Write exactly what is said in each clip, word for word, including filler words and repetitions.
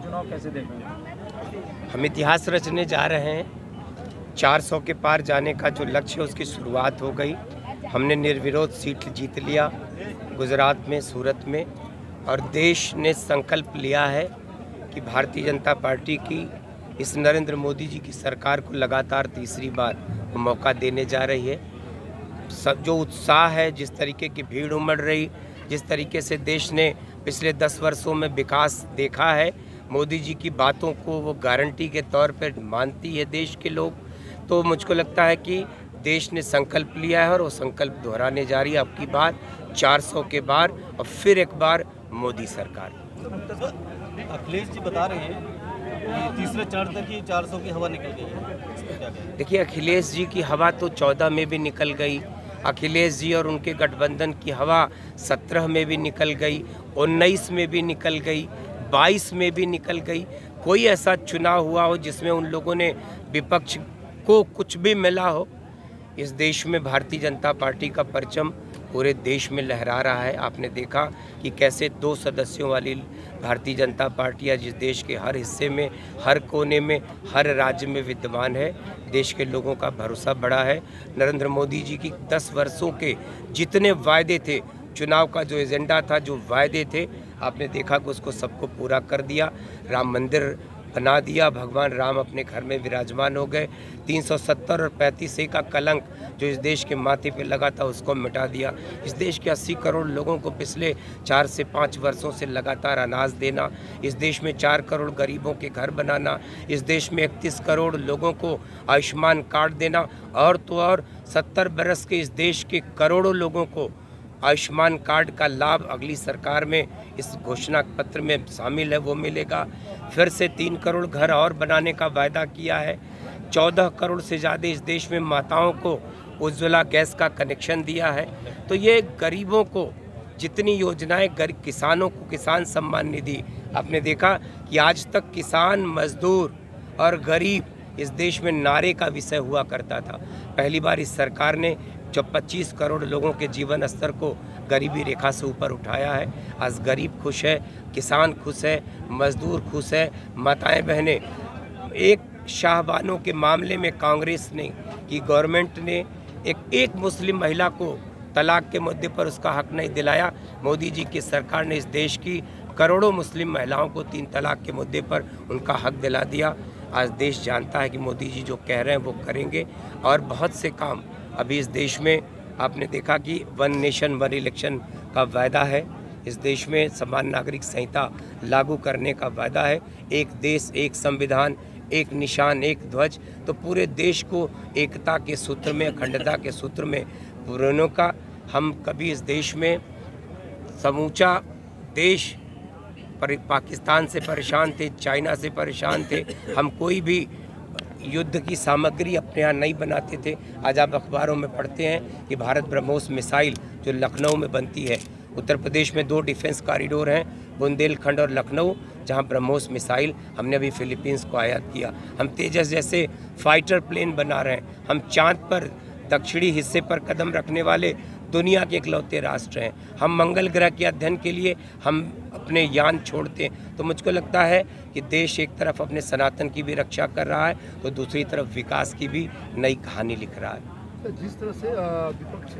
चुनाव कैसे देख रहे हैं? हम इतिहास रचने जा रहे हैं। चार सौ के पार जाने का जो लक्ष्य है उसकी शुरुआत हो गई। हमने निर्विरोध सीट जीत लिया गुजरात में, सूरत में, और देश ने संकल्प लिया है कि भारतीय जनता पार्टी की इस नरेंद्र मोदी जी की सरकार को लगातार तीसरी बार मौका देने जा रही है। सब जो उत्साह है, जिस तरीके की भीड़ उमड़ रही, जिस तरीके से देश ने पिछले दस वर्षों में विकास देखा है, मोदी जी की बातों को वो गारंटी के तौर पर मानती है देश के लोग। तो मुझको लगता है कि देश ने संकल्प लिया है और वो संकल्प दोहराने जा रही है अब की बार चार सौ के बार, और फिर एक बार मोदी सरकार। अखिलेश जी बता रहे हैं कि तीसरे चरण तक ही चार सौ की हवा निकल गई है। देखिए, अखिलेश जी की हवा तो चौदह में भी निकल गई, अखिलेश जी और उनके गठबंधन की हवा सत्रह में भी निकल गई, उन्नीस में भी निकल गई, बाईस में भी निकल गई। कोई ऐसा चुनाव हुआ हो जिसमें उन लोगों ने विपक्ष को कुछ भी मिला हो? इस देश में भारतीय जनता पार्टी का परचम पूरे देश में लहरा रहा है। आपने देखा कि कैसे दो सदस्यों वाली भारतीय जनता पार्टी आज इस देश के हर हिस्से में, हर कोने में, हर राज्य में विद्यमान है। देश के लोगों का भरोसा बढ़ा है। नरेंद्र मोदी जी की दस वर्षों के जितने वायदे थे, चुनाव का जो एजेंडा था, जो वायदे थे, आपने देखा कि उसको सबको पूरा कर दिया। राम मंदिर बना दिया, भगवान राम अपने घर में विराजमान हो गए। तीन सौ सत्तर और पैंतीस ए का कलंक जो इस देश के माथे पे लगा था उसको मिटा दिया। इस देश के अस्सी करोड़ लोगों को पिछले चार से पाँच वर्षों से लगातार अनाज देना, इस देश में चार करोड़ गरीबों के घर बनाना, इस देश में इकतीस करोड़ लोगों को आयुष्मान कार्ड देना, और तो और सत्तर बरस के इस देश के करोड़ों लोगों को आयुष्मान कार्ड का लाभ अगली सरकार में इस घोषणा पत्र में शामिल है, वो मिलेगा। फिर से तीन करोड़ घर और बनाने का वायदा किया है। चौदह करोड़ से ज़्यादा इस देश में माताओं को उज्ज्वला गैस का कनेक्शन दिया है। तो ये गरीबों को जितनी योजनाएं, गरीब किसानों को किसान सम्मान निधि, आपने देखा कि आज तक किसान, मजदूर और गरीब इस देश में नारे का विषय हुआ करता था। पहली बार इस सरकार ने जब पच्चीस करोड़ लोगों के जीवन स्तर को गरीबी रेखा से ऊपर उठाया है। आज गरीब खुश है, किसान खुश है, मजदूर खुश है, माताएं बहनें। एक शाहबानों के मामले में कांग्रेस ने की गवर्नमेंट ने एक एक मुस्लिम महिला को तलाक के मुद्दे पर उसका हक नहीं दिलाया। मोदी जी की सरकार ने इस देश की करोड़ों मुस्लिम महिलाओं को तीन तलाक के मुद्दे पर उनका हक दिला दिया। आज देश जानता है कि मोदी जी जो कह रहे हैं वो करेंगे, और बहुत से काम अभी इस देश में आपने देखा कि वन नेशन वन इलेक्शन का वायदा है। इस देश में समान नागरिक संहिता लागू करने का वायदा है। एक देश, एक संविधान, एक निशान, एक ध्वज। तो पूरे देश को एकता के सूत्र में, अखंडता के सूत्र में पुरानों का, हम कभी इस देश में समूचा देश पर पाकिस्तान से परेशान थे, चाइना से परेशान थे। हम कोई भी युद्ध की सामग्री अपने यहाँ नहीं बनाते थे। आज आप अखबारों में पढ़ते हैं कि भारत ब्रह्मोस मिसाइल जो लखनऊ में बनती है, उत्तर प्रदेश में दो डिफेंस कॉरिडोर हैं, बुंदेलखंड और लखनऊ, जहां ब्रह्मोस मिसाइल हमने अभी फिलीपींस को आयात किया। हम तेजस जैसे फाइटर प्लेन बना रहे हैं। हम चांद पर दक्षिणी हिस्से पर कदम रखने वाले दुनिया के इकलौते राष्ट्र हैं। हम मंगल ग्रह के अध्ययन के लिए हम अपने यान छोड़ते हैं। तो मुझको लगता है कि देश एक तरफ अपने सनातन की भी रक्षा कर रहा है, तो दूसरी तरफ विकास की भी नई कहानी लिख रहा है। जिस तरह से विपक्ष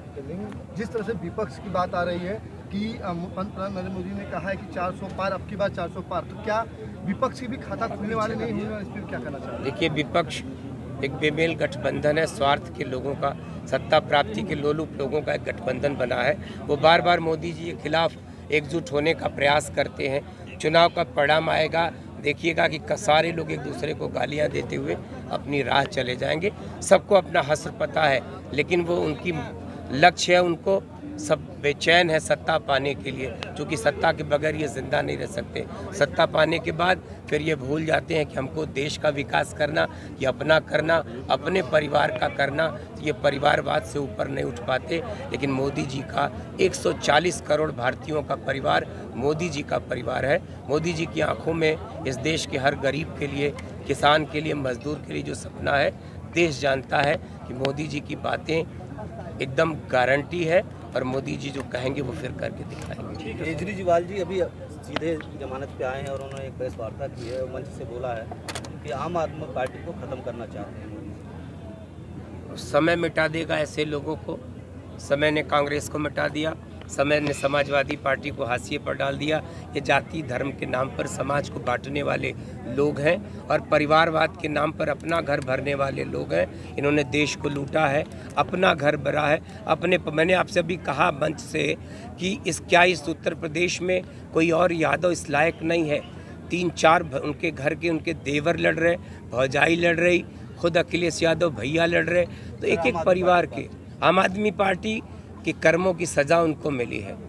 जिस तरह से विपक्ष की बात आ रही है कि पंतप्रधान नरेंद्र मोदी ने कहा है कि चार सौ पार, अब की बार चार सौ पार, तो क्या विपक्ष की भी खाता खुलने वाले नहीं होने वाले, इस पर क्या कहना चाह रहे हैं? देखिए, विपक्ष एक बेमेल गठबंधन है, स्वार्थ के लोगों का, सत्ता प्राप्ति के लोलुप लोगों का एक गठबंधन बना है। वो बार बार मोदी जी के खिलाफ एकजुट होने का प्रयास करते हैं। चुनाव का परिणाम आएगा, देखिएगा कि सारे लोग एक दूसरे को गालियां देते हुए अपनी राह चले जाएंगे। सबको अपना हश्र पता है, लेकिन वो उनकी लक्ष्य है, उनको सब बेचैन है सत्ता पाने के लिए, क्योंकि सत्ता के बगैर ये जिंदा नहीं रह सकते। सत्ता पाने के बाद फिर ये भूल जाते हैं कि हमको देश का विकास करना, ये अपना करना, अपने परिवार का करना, ये परिवारवाद से ऊपर नहीं उठ पाते। लेकिन मोदी जी का एक सौ चालीस करोड़ भारतीयों का परिवार मोदी जी का परिवार है। मोदी जी की आंखों में इस देश के हर गरीब के लिए, किसान के लिए, मजदूर के लिए जो सपना है, देश जानता है कि मोदी जी की बातें एकदम गारंटी है, और मोदी जी जो कहेंगे वो फिर करके दिखाएंगे। केजरीवाल जी अभी सीधे जमानत पे आए हैं और उन्होंने एक प्रेस वार्ता की है और मंच से बोला है कि आम आदमी पार्टी को ख़त्म करना चाहते हैं। समय मिटा देगा ऐसे लोगों को। समय ने कांग्रेस को मिटा दिया, समय ने समाजवादी पार्टी को हाशिए पर डाल दिया। ये जाति धर्म के नाम पर समाज को बांटने वाले लोग हैं और परिवारवाद के नाम पर अपना घर भरने वाले लोग हैं। इन्होंने देश को लूटा है, अपना घर भरा है अपने। मैंने आपसे अभी कहा मंच से कि इस क्या इस उत्तर प्रदेश में कोई और यादव इस लायक नहीं है। तीन चार उनके घर के उनके देवर लड़ रहे, भौजाई लड़ रही, खुद अखिलेश यादव भैया लड़ रहे। तो एक एक परिवार के आम आदमी पार्टी के कर्मों की सज़ा उनको मिली है।